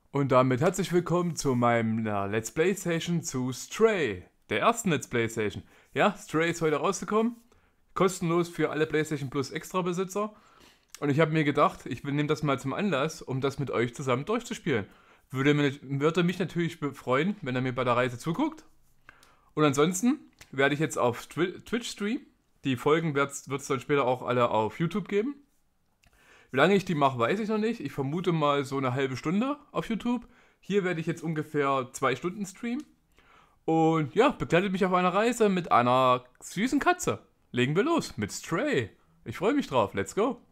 Und damit herzlich willkommen zu meinem Let's Play Session zu Stray, der ersten Let's Play Session. Ja, Stray ist heute rausgekommen, kostenlos für alle PlayStation Plus Extra-Besitzer. Und ich habe mir gedacht, ich nehme das mal zum Anlass, um das mit euch zusammen durchzuspielen. Würde mich natürlich freuen, wenn ihr mir bei der Reise zuguckt. Und ansonsten werde ich jetzt auf Twitch streamen. Die Folgen wird es dann später auch alle auf YouTube geben. Wie lange ich die mache, weiß ich noch nicht. Ich vermute mal so eine halbe Stunde auf YouTube. Hier werde ich jetzt ungefähr 2 Stunden streamen. Und ja, begleitet mich auf einer Reise mit einer süßen Katze. Legen wir los mit Stray. Ich freue mich drauf. Let's go.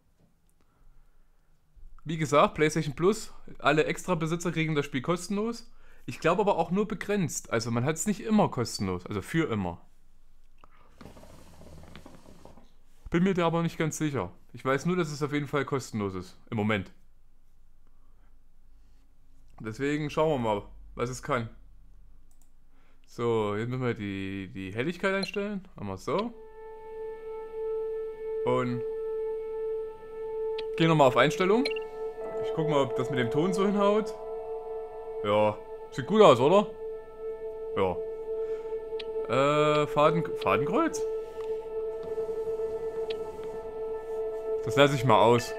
Wie gesagt, PlayStation Plus, alle Extra-Besitzer kriegen das Spiel kostenlos. Ich glaube aber auch nur begrenzt. Also man hat es nicht immer kostenlos. Also für immer. Bin mir da aber nicht ganz sicher. Ich weiß nur, dass es auf jeden Fall kostenlos ist. Im Moment. Deswegen schauen wir mal, was es kann. So, jetzt müssen wir die Helligkeit einstellen. Machen wir es so. Und gehen nochmal auf Einstellung. Ich gucke mal, ob das mit dem Ton so hinhaut. Ja, sieht gut aus, oder? Ja. Fadenkreuz? Das lasse ich mal aus.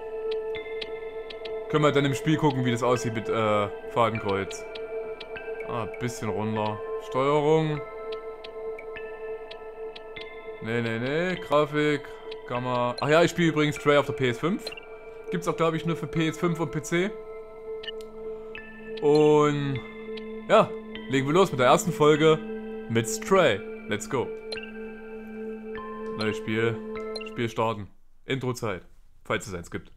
Können wir dann im Spiel gucken, wie das aussieht mit Fadenkreuz. Bisschen runter. Steuerung. Nee. Grafik. Gamma. Ach ja, ich spiele übrigens Stray auf der PS5. Gibt's auch, glaube ich, nur für PS5 und PC. Und ja, legen wir los mit der ersten Folge mit Stray. Let's go. Neues Spiel. Spiel starten. Introzeit. Falls es eins gibt.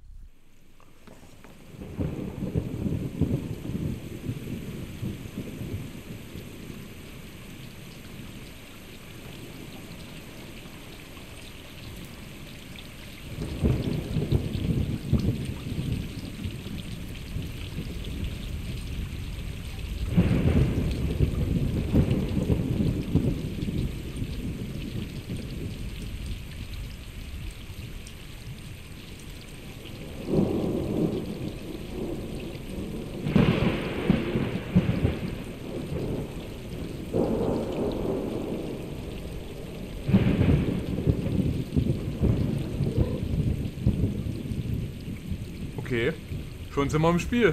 Okay, schon sind wir im Spiel.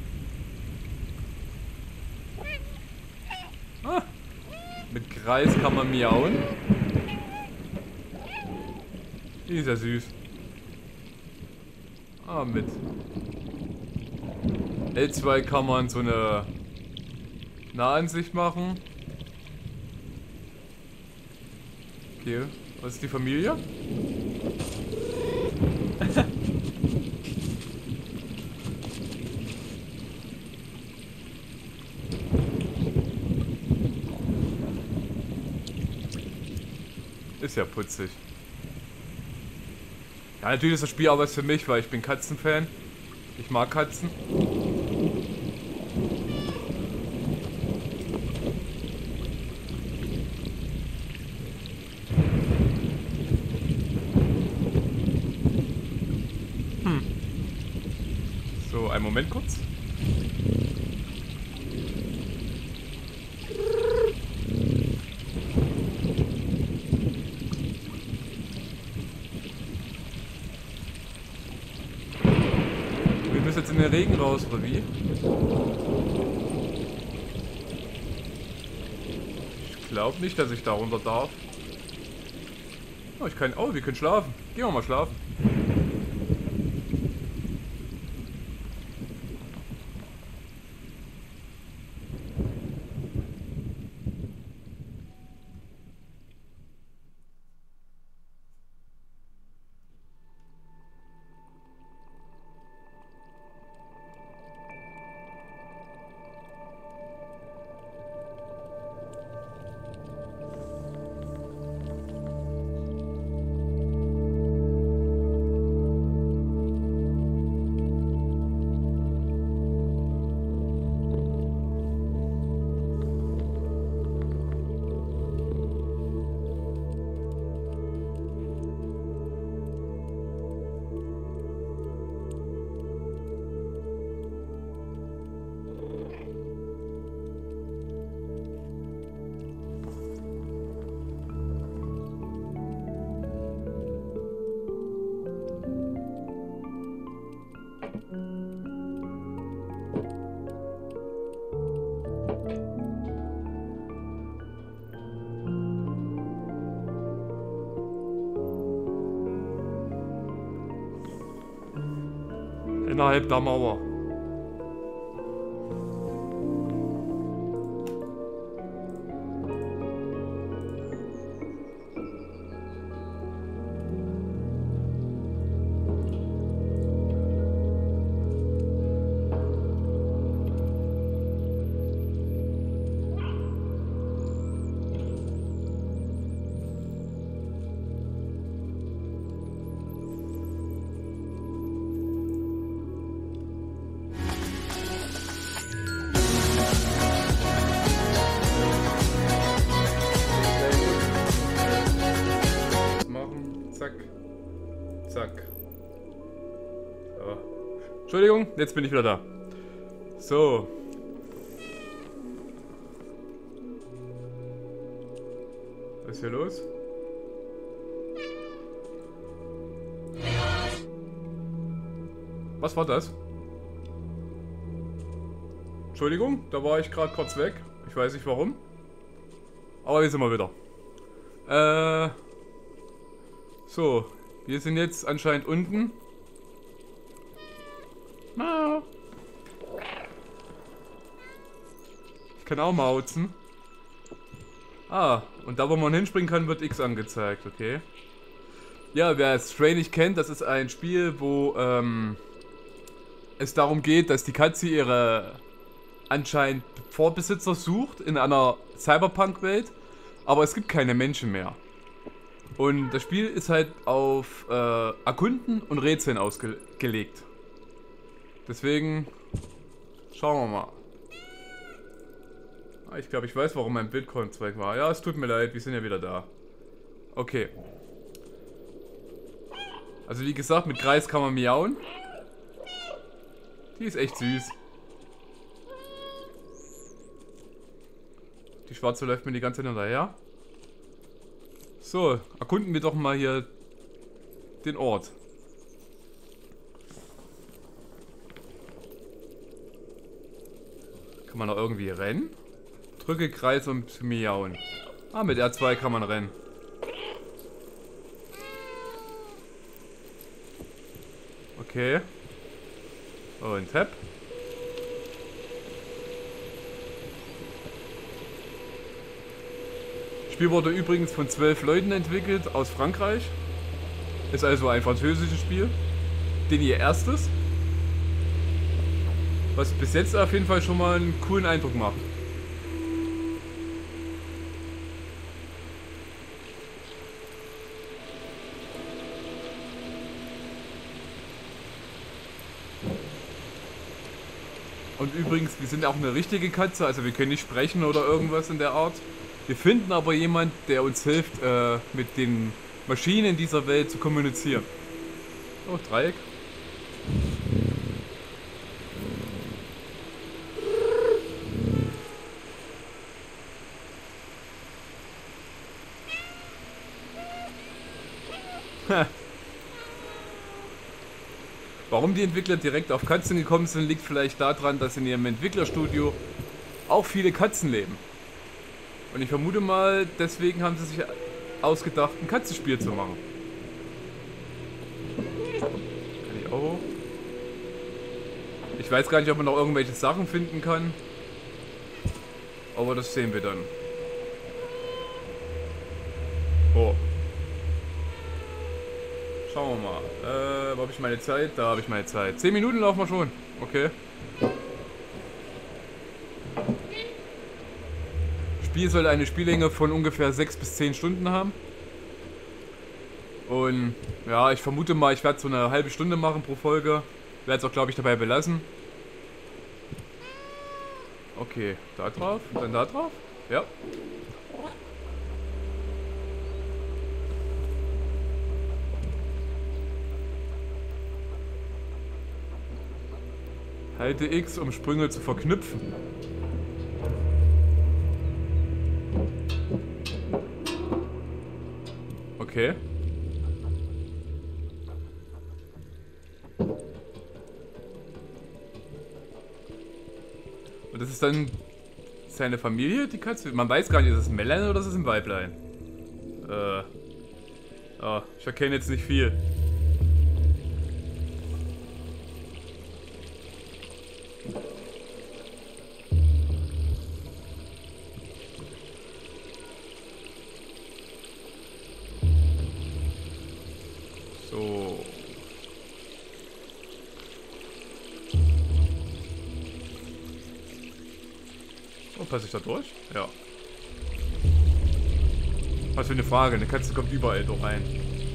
Mit Kreis kann man miauen. Die ist ja süß. Mit L2 kann man so eine Nahansicht machen. Okay, was ist die Familie? Ist ja putzig. Ja, natürlich ist das Spiel auch was für mich, weil ich bin Katzenfan. Ich mag Katzen. So, einen Moment kurz. Wir müssen jetzt in den Regen raus, oder wie? Ich glaube nicht, dass ich da runter darf. Oh, wir können schlafen. Gehen wir mal schlafen. innerhalb der Mauer. Zack. So. Entschuldigung, jetzt bin ich wieder da. So. Was ist hier los? Was war das? Entschuldigung, da war ich gerade kurz weg. Ich weiß nicht warum. Aber jetzt sind wir wieder. So. Wir sind jetzt anscheinend unten. Ich kann auch mauzen. Ah, und da wo man hinspringen kann, wird X angezeigt, okay. Ja, wer Stray nicht kennt, das ist ein Spiel, wo es darum geht, dass die Katze ihre anscheinend Vorbesitzer sucht in einer Cyberpunk-Welt, aber es gibt keine Menschen mehr. Und das Spiel ist halt auf Erkunden und Rätseln ausgelegt. Deswegen schauen wir mal. Ah, ich glaube, ich weiß, warum mein Bild kurz weg war. Ja, es tut mir leid, wir sind ja wieder da. Okay. Also wie gesagt, mit Kreis kann man miauen. Die ist echt süß. Die Schwarze läuft mir die ganze Zeit hinterher. So, erkunden wir doch mal hier den Ort. Kann man da irgendwie rennen? Drücke Kreis, um zu miauen. Ah, mit R2 kann man rennen. Okay. Und Tab. Das Spiel wurde übrigens von 12 Leuten entwickelt aus Frankreich. Ist also ein französisches Spiel. Den ihr erstes. Was bis jetzt auf jeden Fall schon mal einen coolen Eindruck macht. Und übrigens, wir sind auch eine richtige Katze, also wir können nicht sprechen oder irgendwas in der Art. Wir finden aber jemand, der uns hilft, mit den Maschinen dieser Welt zu kommunizieren. Oh, Dreieck. Warum die Entwickler direkt auf Katzen gekommen sind, liegt vielleicht daran, dass in ihrem Entwicklerstudio auch viele Katzen leben. Und ich vermute mal, deswegen haben sie sich ausgedacht, ein Katzenspiel zu machen. Kann ich auch hoch? Ich weiß gar nicht, ob man noch irgendwelche Sachen finden kann. Aber das sehen wir dann. Oh. Schauen wir mal. Wo habe ich meine Zeit? Da habe ich meine Zeit. 10 Minuten laufen wir schon. Okay. Das Spiel soll eine Spiellänge von ungefähr 6 bis 10 Stunden haben. Und ja, ich vermute mal, ich werde so eine halbe Stunde machen pro Folge. Werde es auch, glaube ich, dabei belassen. Okay, da drauf. Und dann da drauf? Ja. Halte X, um Sprünge zu verknüpfen. Okay. Und das ist dann seine Familie, die Katze? Man weiß gar nicht, ist es ein Männlein oder ist es ein Weiblein? Oh, ich erkenne jetzt nicht viel. So. Oh, passe ich da durch? Ja. Was für eine Frage, eine Katze kommt überall doch rein.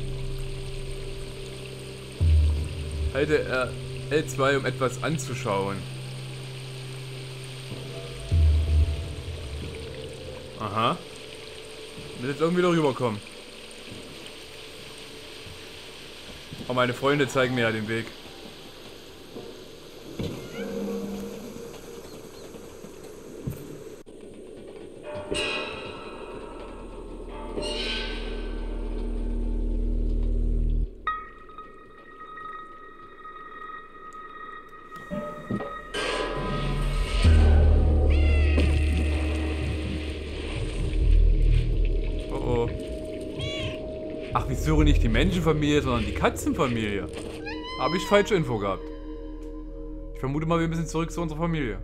Halte L2, um etwas anzuschauen. Aha. Ich will jetzt irgendwie da rüberkommen. Aber meine Freunde zeigen mir ja den Weg. Ach, ich suche nicht die Menschenfamilie, sondern die Katzenfamilie. Habe ich falsche Info gehabt. Ich vermute mal, wir müssen zurück zu unserer Familie.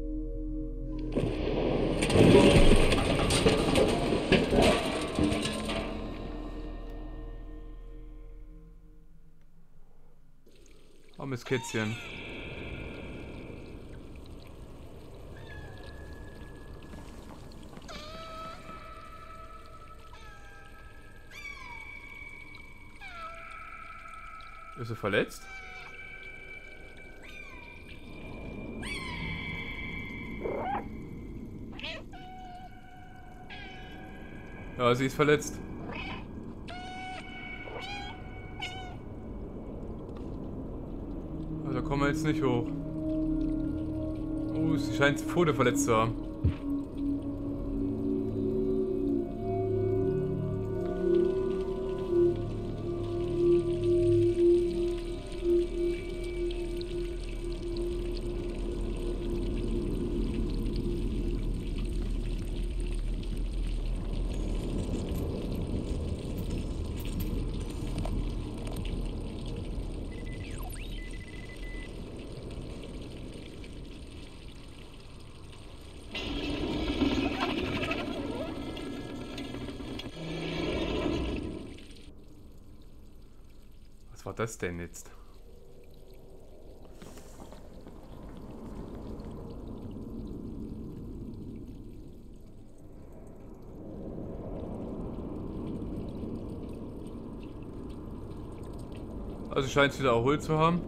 Armes Kätzchen. Ist sie verletzt? Ja, sie ist verletzt. Also, da kommen wir jetzt nicht hoch. Oh, sie scheint Pfote verletzt zu haben. Was war das denn jetzt? Also scheint es wieder erholt zu haben.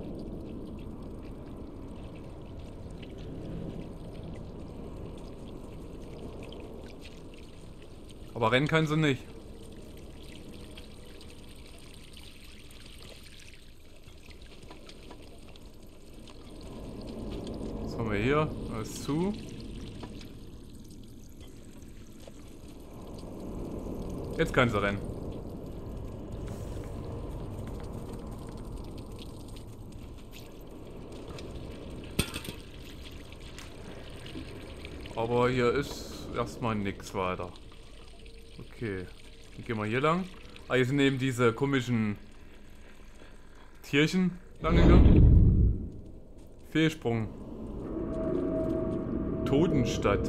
Aber rennen kann sie nicht. Was haben wir hier? Alles zu. Jetzt kann sie rennen. Aber hier ist erstmal nichts weiter. Okay. Dann gehen wir hier lang. Ah, hier sind eben diese komischen Tierchen lang gegangen. Fehlsprung. Totenstadt.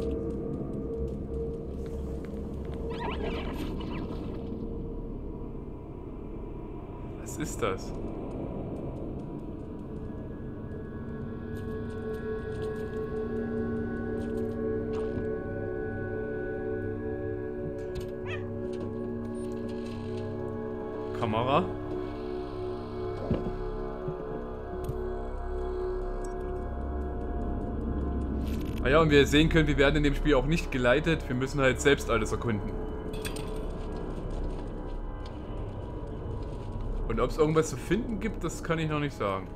Was ist das? Kamera. Ah ja, und wie ihr sehen könnt, wir werden in dem Spiel auch nicht geleitet. Wir müssen halt selbst alles erkunden. Und ob es irgendwas zu finden gibt, das kann ich noch nicht sagen.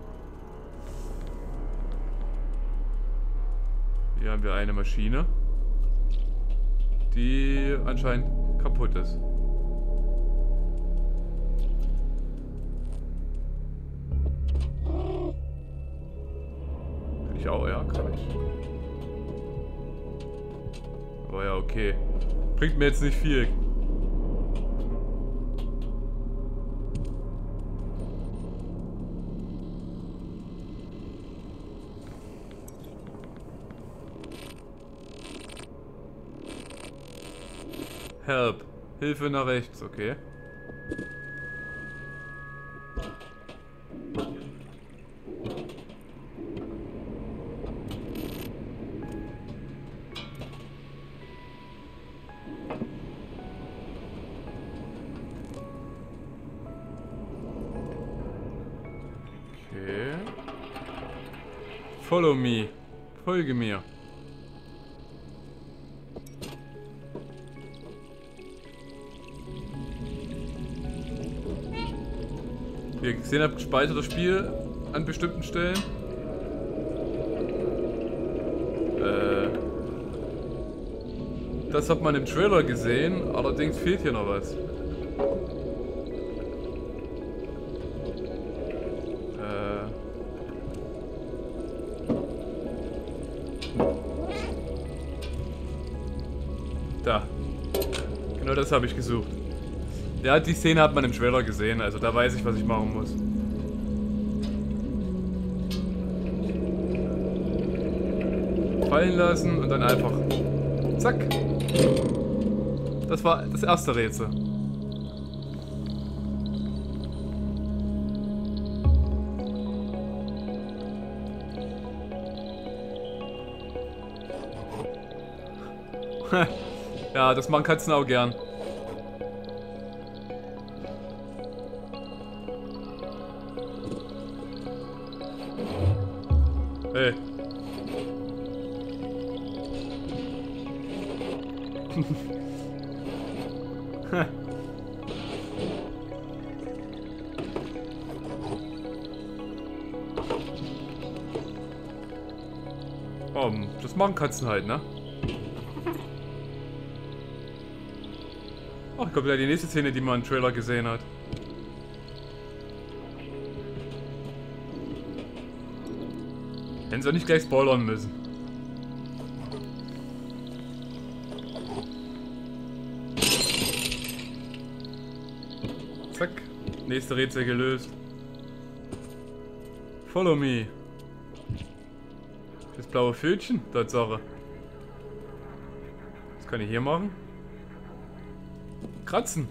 Hier haben wir eine Maschine, die anscheinend kaputt ist. Kann ich auch, ja, kann ich. Aber ja, okay. Bringt mir jetzt nicht viel. Help. Hilfe nach rechts, okay. Follow me. Folge mir. Wie ihr gesehen habt, speichert das Spiel an bestimmten Stellen. Das hat man im Trailer gesehen, allerdings fehlt hier noch was. Da. Genau das habe ich gesucht. Ja, die Szene hat man im Trailer gesehen, also da weiß ich, was ich machen muss. Fallen lassen und dann einfach... Zack. Das war das erste Rätsel. Ja, das machen Katzen auch gern. Hey. Oh, das machen Katzen halt, ne? Ach, ich glaube, ja, die nächste Szene, die man im Trailer gesehen hat. Hätten sie auch nicht gleich spoilern müssen. Zack. Nächste Rätsel gelöst. Follow me. Das blaue Pfötchen, Tatsache. Was kann ich hier machen? Kratzen.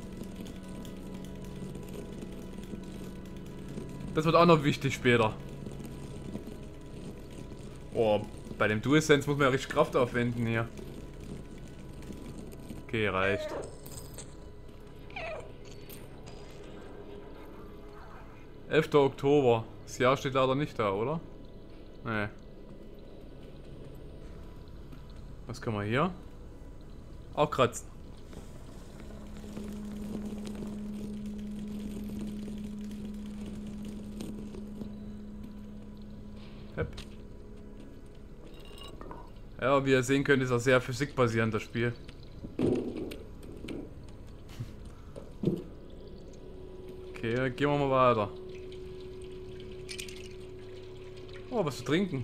Das wird auch noch wichtig später. Oh, bei dem DualSense muss man ja richtig Kraft aufwenden hier. Okay, reicht. Oktober. Das Jahr steht leider nicht da, oder? Nee. Was können wir hier? Auch kratzen. Hep. Ja, wie ihr sehen könnt, ist auch sehr physikbasierend, das Spiel. Okay, gehen wir mal weiter. Oh, was zu trinken.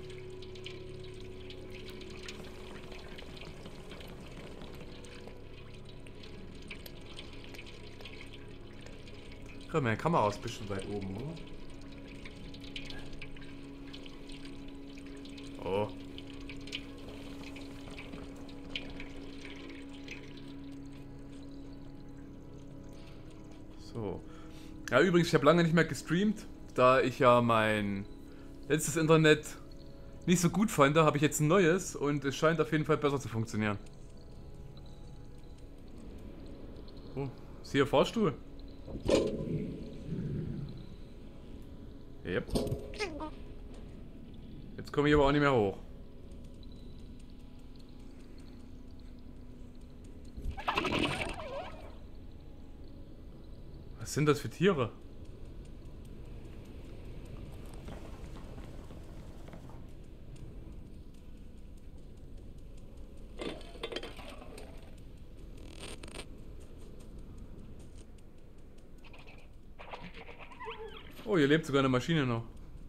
Gerade meine Kamera ist ein bisschen weit oben, oder? Oh. So. Ja, übrigens, ich habe lange nicht mehr gestreamt, da ich ja mein letztes Internet nicht so gut fand, da habe ich jetzt ein neues und es scheint auf jeden Fall besser zu funktionieren. Oh, ist hier Fahrstuhl? Yep. Jetzt komme ich aber auch nicht mehr hoch. Was sind das für Tiere? Oh, hier lebt sogar eine Maschine noch.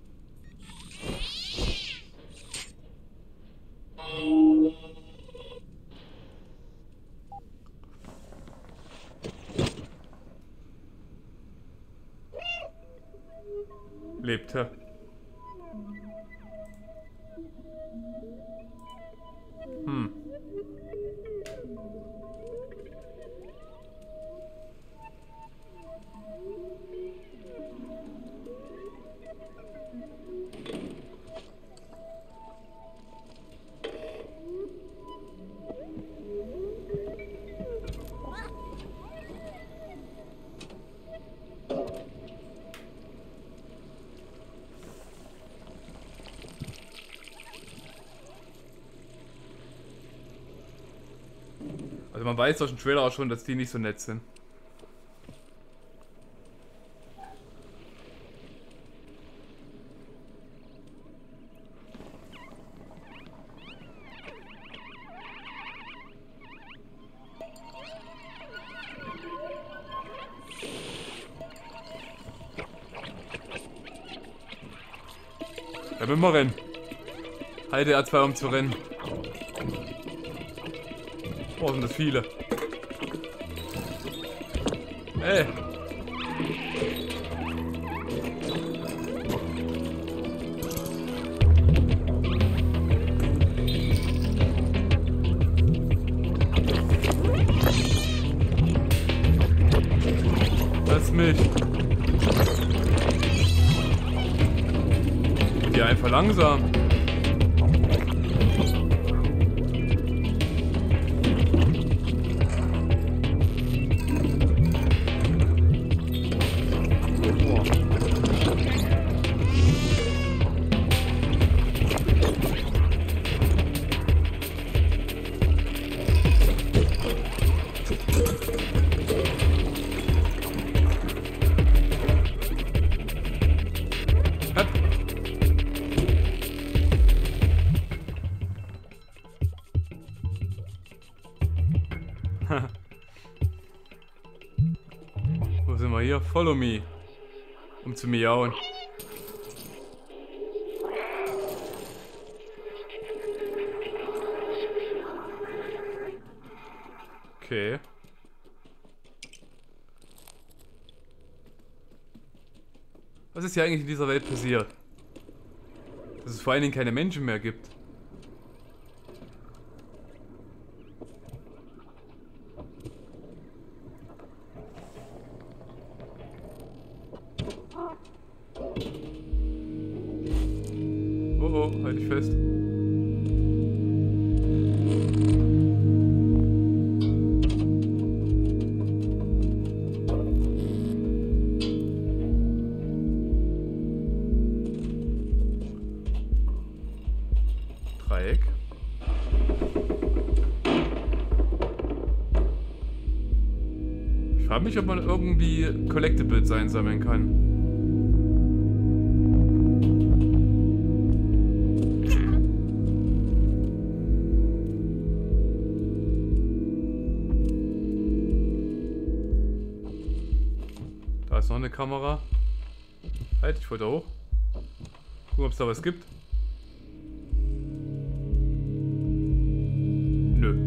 Lebte. Hm. Also man weiß durch den Trailer auch schon, dass die nicht so nett sind. Ja, wenn wir rennen. Halte R2, um zu rennen. Oh, sind das viele. Ey. Lass mich. Die einfach langsam. Wo sind wir hier? Follow me. Um zu miauen. Okay. Was ist hier eigentlich in dieser Welt passiert? Dass es vor allen Dingen keine Menschen mehr gibt. Oh, halt dich fest. Dreieck. Ich frage mich, ob man irgendwie Collectibles einsammeln kann. Da ist noch eine Kamera. Halt, ich wollte hoch. Gucken, ob es da was gibt. Nö.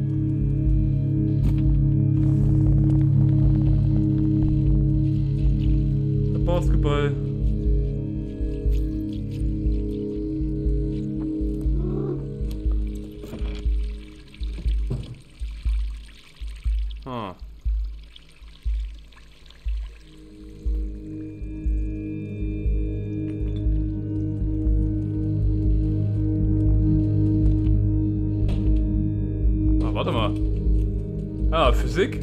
Der Basketball. Ah. Warte mal. Ah, Physik?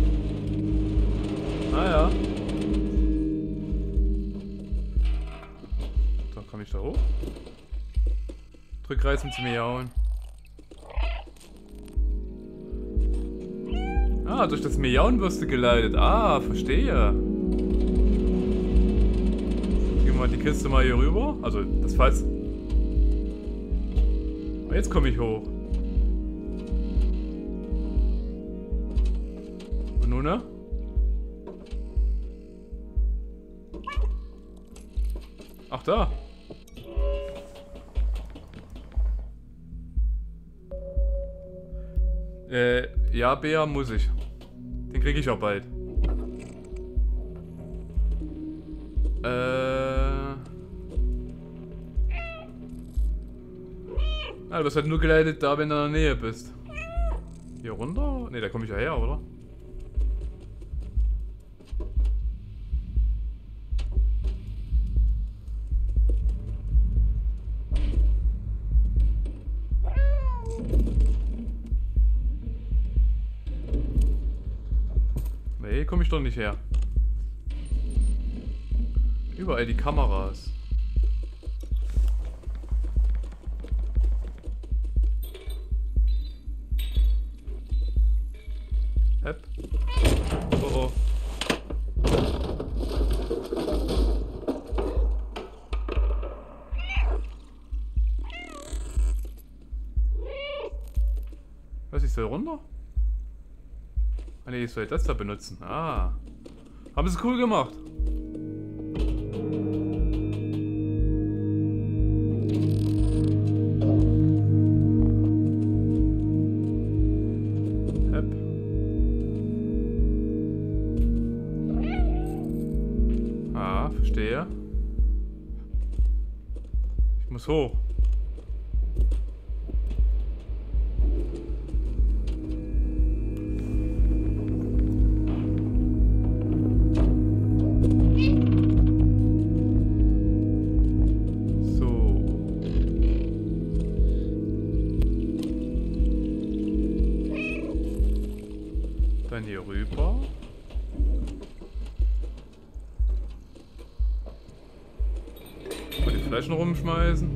Ah ja. So, komme ich da hoch? Drück Kreis, um zu miauen. Ah, durch das Miauen wirst du geleitet. Ah, verstehe. Gehen wir mal die Kiste mal hier rüber. Also, das Fass. Jetzt komme ich hoch. Nun, ne? Ach, da. Ja, Bea, muss ich. Den kriege ich auch bald. Ah, du wirst halt nur geleitet da, wenn du in der Nähe bist. Hier runter? Ne, da komme ich ja her, oder? Nee, komme ich doch nicht her. Überall die Kameras. will runter? Ah ne, ich soll das da benutzen. Ah. Haben sie cool gemacht. Hep. Ah, verstehe. Ich muss hoch. Dann hier rüber. Mal die Flaschen rumschmeißen.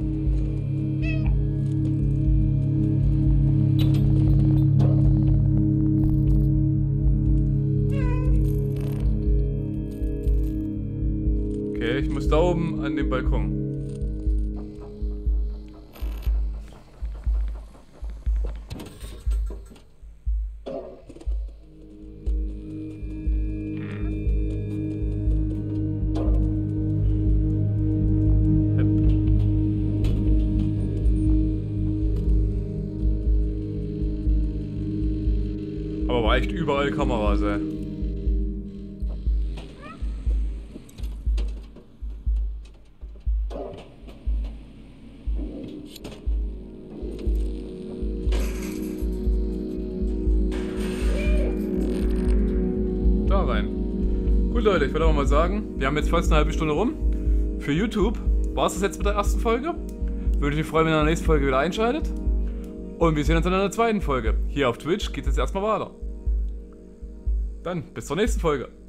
Okay, ich muss da oben an den Balkon. Aber war echt überall Kameras, ey. Da rein. Gut, Leute, ich würde aber mal sagen, wir haben jetzt fast eine halbe Stunde rum. Für YouTube war es das jetzt mit der ersten Folge. Würde mich freuen, wenn ihr in der nächsten Folge wieder einschaltet. Und wir sehen uns dann in der zweiten Folge. Hier auf Twitch geht es erstmal weiter. Dann bis zur nächsten Folge.